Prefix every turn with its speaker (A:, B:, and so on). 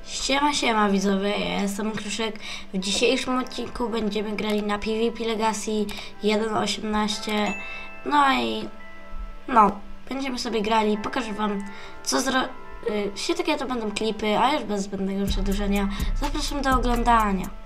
A: Siema widzowie, ja jestem Kruszek. W dzisiejszym odcinku będziemy grali na PvP Legacy 1.18. Będziemy sobie grali, pokażę wam co takie to będą klipy, a już bez zbędnego przedłużenia zapraszam do oglądania.